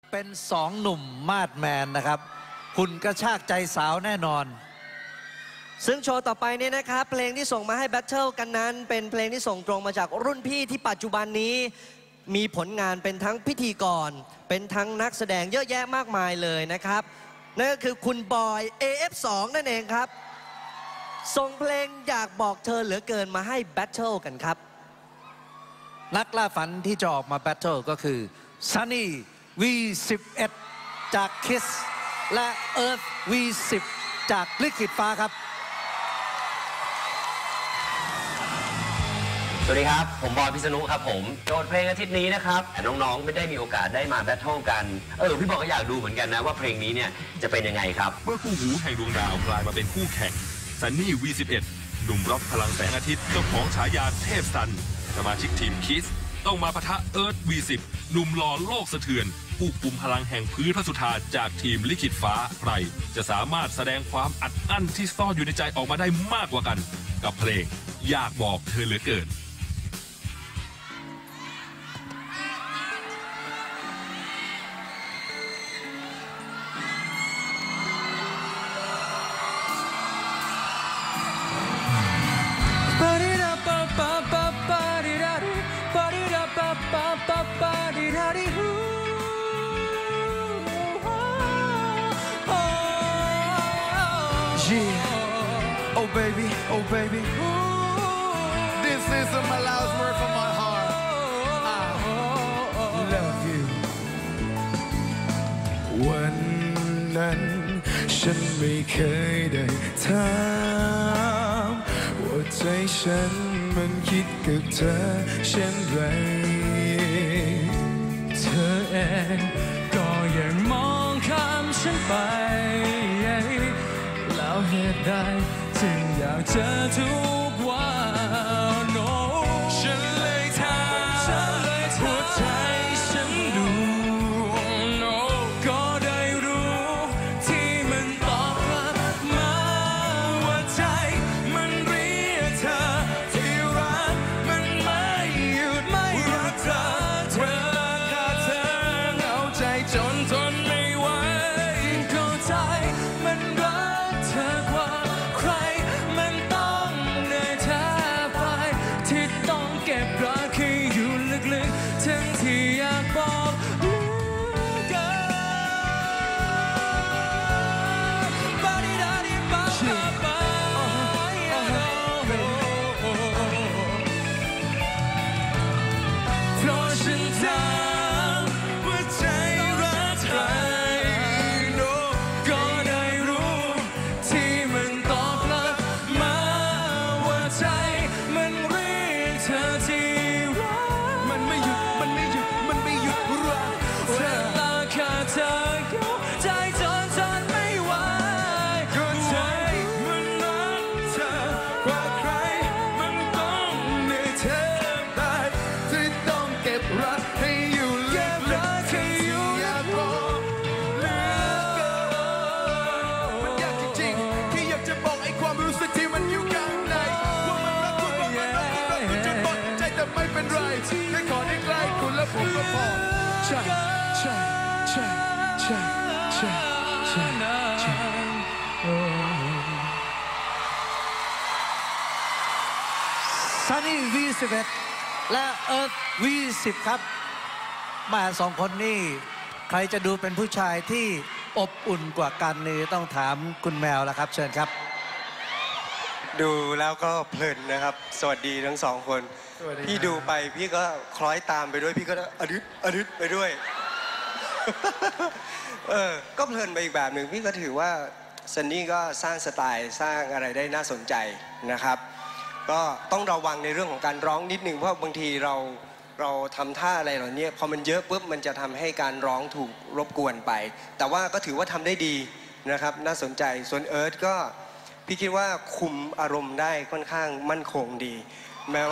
เป็นสองหนุ่มมาดแมนนะครับหุ่นกระชากใจสาวแน่นอนซึ่งโชว์ต่อไปเนี่ยนะครับเพลงที่ส่งมาให้แบทเทิลกันนั้นเป็นเพลงที่ส่งตรงมาจากรุ่นพี่ที่ปัจจุบันนี้มีผลงานเป็นทั้งพิธีกรเป็นทั้งนักแสดงเยอะแยะมากมายเลยนะครับนั่นก็คือคุณบอย AF2 นั่นเองครับส่งเพลงอยากบอกเธอเหลือเกินมาให้แบทเทิลกันครับนักล่าฝันที่จะออกมาแบทเทิลก็คือ Sunny V11 จาก Kiss และ Earth V10 จากลิขิตฟ้าครับสวัสดีครับผมบอยพิษณุครับผมโจทย์เพลงอาทิตย์นี้นะครับแต่น้องๆไม่ได้มีโอกาสได้มาแบทเทิลกันพี่บอกก็อยากดูเหมือนกันนะว่าเพลงนี้เนี่ยจะเป็นยังไงครับเมื่อคู่หูแห่งดวงดาวกลายมาเป็นคู่แข่งซันนี่ V11 หนุ่มร็อกพลังแสงอาทิตย์เจ้าของฉายาเทพซันสมาชิกทีมคิสต้องมาปะทะเอิร์ธ V10 หนุ่มหล่อโลกสะเทือนผู้กุมพลังแห่งพื้นพระสุธาจากทีมลิขิตฟ้าใครจะสามารถแสดงความอัดอั้นที่ซ่อนอยู่ในใจออกมาได้มากกว่ากันกับเพลงอยากบอกเธอเหลือเกิน Oh baby, oh baby, this is my last word from my heart. I love you. วันนั้นฉันไม่เคยได้ถามว่าใจฉันมันคิดกับเธอเช่นไรเธอเองก็ยังมองข้ามฉันไปแล้วเหตุใดจึงอยากเจอทุกวันฉันเลยถามหัวใจฉันดูก็ได้รู้ที่มันตอบกลับมาว่าใจมันเรียกเธอที่รักมันไม่หยุดไม่รักเธอเวลาขาดเธอเหงาใจจนทนไม่ไหวเข้าใจมันรักเธอกว่าใครมันต้องเหนื่อยแทบตายที่ต้องเก็บรักให้อยู่ลึกๆทั้งที่อยากบอกเหลือเกินบาดิดาดิบาบาเพราะฉันถามว่าใจรักใครก็ได้รู้ที่มันตอบกลับมาว่าใจมันเรียกเธอที่รักมันไม่หยุดมันไม่หยุดมันไม่หยุดรักเวลาขาดเธอใจจนทนไม่ไหวก็ใจมันรักเธอกว่าใครมันต้องเหนื่อยแทบตายที่ต้องเก็บรักให้อยู่ลึกๆที่อยากบอกเหลือเกินมันยากจริงๆที่อยากจะบอกไอ้ความรู้สึกที่มันอยู่ข้างในว่ามันรักคุณว่ามันรักคุณจนหมดใจแต่ไม่เป็นไรแค่ขอได้ใกล้คุณและผมก็พอใช่ใช่ใช่ใช่ใช่ใช่ใช่ Sunny V11 และ Earth V10 ครับมาสองคนนี่ใครจะดูเป็นผู้ชายที่อบอุ่นกว่ากันนี่ต้องถามคุณแมวแล้วครับเชิญครับดูแล้วก็เพลินนะครับสวัสดีทั้งสองคนพี่ดูไปพี่ก็คล้อยตามไปด้วยพี่ก็อดึดไปด้วยก็เพลินไปอีกแบบหนึ่งพี่ก็ถือว่าซันนี่ก็สร้างสไตล์สร้างอะไรได้น่าสนใจนะครับก็ต้องระวังในเรื่องของการร้องนิดนึงเพราะบางทีเราทำท่าอะไรเหล่านี้พอมันเยอะปุ๊บมันจะทำให้การร้องถูกรบกวนไปแต่ว่าก็ถือว่าทำได้ดีนะครับน่าสนใจส่วนเอิร์ธก็พี่คิดว่าคุมอารมณ์ได้ค่อนข้างมั่นคงดีแม้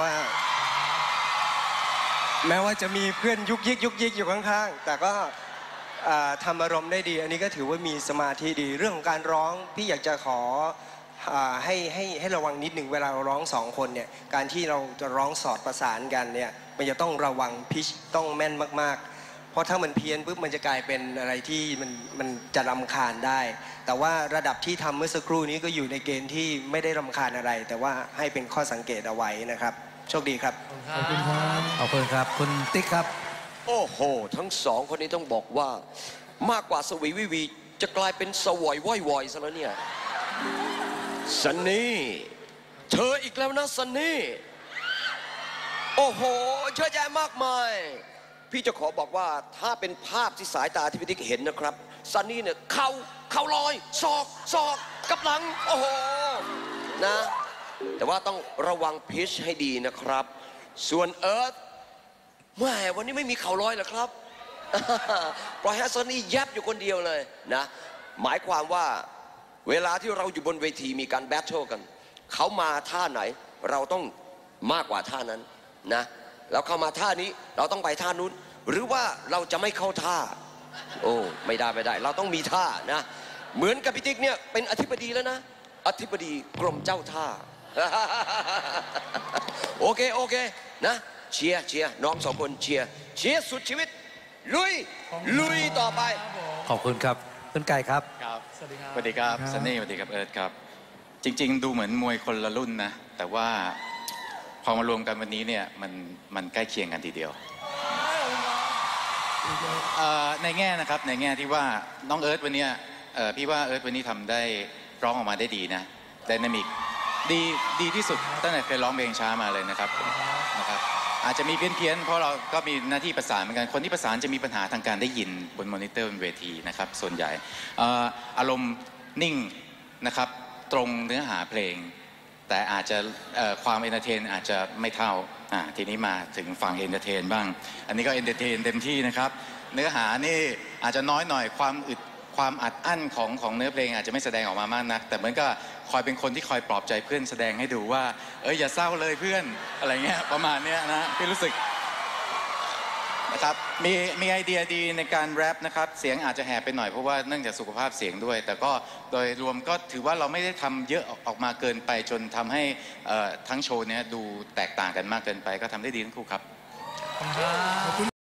ว่าจะมีเพื่อนยุกยิกอยู่ข้างๆแต่ก็ทำอารมณ์ได้ดีอันนี้ก็ถือว่ามีสมาธิดีเรื่องของการร้องพี่อยากจะขอให้ระวังนิดหนึ่งเวลาเราร้องสองคนเนี่ยการที่เราจะร้องสอดประสานกันเนี่ยมันจะต้องระวังพิชต้องแม่นมากๆเพราะถ้ามันเพี้ยนปุ๊บมันจะกลายเป็นอะไรที่มันจะรำคาญได้ แต่ว่าระดับที่ทำเมื่อสักครู่นี้ก็อยู่ในเกณฑ์ที่ไม่ได้รำคาญอะไร แต่ว่าให้เป็นข้อสังเกตเอาไว้นะครับโชคดีครับขอบคุณครับ คุณติ๊กครับโอ้โห ทั้งสองคนนี้ต้องบอกว่ามากกว่าสวีวิวีจะกลายเป็นสวอยว้อยวอยซะแล้วเนี่ยซันนี่เธออีกแล้วนะซันนี่โอ้โหเยอะแยะมากมายพี่จะขอบอกว่าถ้าเป็นภาพที่สายตาที่พี่ติ๊กเห็นนะครับซันนี่เนี่ยเข่าลอยศอกกับหลังโอ้โหนะแต่ว่าต้องระวังพิชให้ดีนะครับส่วนเอิร์ธแม่วันนี้ไม่มีเข่าลอยเหรอครับ ปล่อยให้ซันนี่ยับอยู่คนเดียวเลยนะหมายความว่าเวลาที่เราอยู่บนเวทีมีการแบทเทิลกันเขามาท่าไหนเราต้องมากกว่าท่านั้นนะแล้วเข้ามาท่านี้เราต้องไปท่านู้นหรือว่าเราจะไม่เข้าท่าโอ้ไม่ได้เราต้องมีท่านะเหมือนกับพี่ติ๊กเนี่ยเป็นอธิบดีแล้วนะอธิบดีกรมเจ้าท่า โอเคนะเชียร์น้องสองคนเชียร์สุดชีวิตลุยต่อไปขอบคุณครับคุณไก่ครับครับสวัสดีครับซันนี่สวัสดีครับเอิร์ธครับจริงๆดูเหมือนมวยคนละรุ่นนะแต่ว่าพอมารวมกันวันนี้เนี่ยมันใกล้เคียงกันทีเดียวในแง่นะครับในแง่ที่ว่าน้องเอิร์ธวันนี้พี่ว่าเอิร์ธวันนี้ทำได้ร้องออกมาได้ดีนะไดนามิกดีที่สุดตั้งแต่เคยร้องเพลงช้ามาเลยนะครับอาจจะมีเพี้ยนเพราะเราก็มีหน้าที่ประสานเหมือนกันคนที่ประสานจะมีปัญหาทางการได้ยินบนมอนิเตอร์บนเวทีนะครับส่วนใหญ่อารมณ์นิ่งนะครับตรงเนื้อหาเพลงแต่อาจจะความเอนเตอร์เทนอาจจะไม่เท่าทีนี้มาถึงฝั่งเอนเตอร์เทนบ้างอันนี้ก็เอนเตอร์เทนเต็มที่นะครับเนื้อหานี่อาจจะน้อยหน่อยความอัดอั้นของเนื้อเพลงอาจจะไม่แสดงออกมามากนักแต่เหมือนก็คอยเป็นคนที่คอยปลอบใจเพื่อนแสดงให้ดูว่าอย่าเศร้าเลยเพื่อนอะไรเงี้ยประมาณเนี้ยนะพี่รู้สึกนะครับมีไอเดียดีในการแรปนะครับเสียงอาจจะแหบไปหน่อยเพราะว่าเนื่องจากสุขภาพเสียงด้วยแต่ก็โดยรวมก็ถือว่าเราไม่ได้ทำเยอะออกมาเกินไปจนทำให้ทั้งโชว์เนี้ยดูแตกต่างกันมากเกินไปก็ทำได้ดีทั้งคู่ครับ